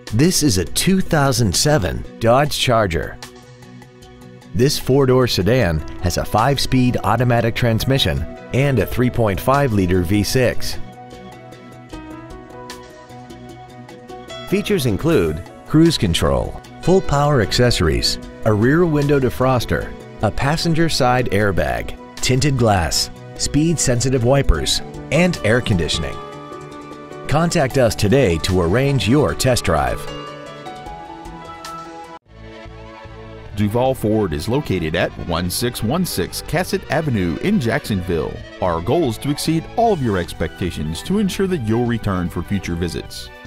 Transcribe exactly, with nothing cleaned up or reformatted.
This is a two thousand seven Dodge Charger. This four-door sedan has a five-speed automatic transmission and a three point five liter V six. Features include cruise control, full power accessories, a rear window defroster, a passenger side airbag, tinted glass, speed-sensitive wipers, and air conditioning. Contact us today to arrange your test drive. Duval Ford is located at one six one six Cassett Avenue in Jacksonville. Our goal is to exceed all of your expectations to ensure that you'll return for future visits.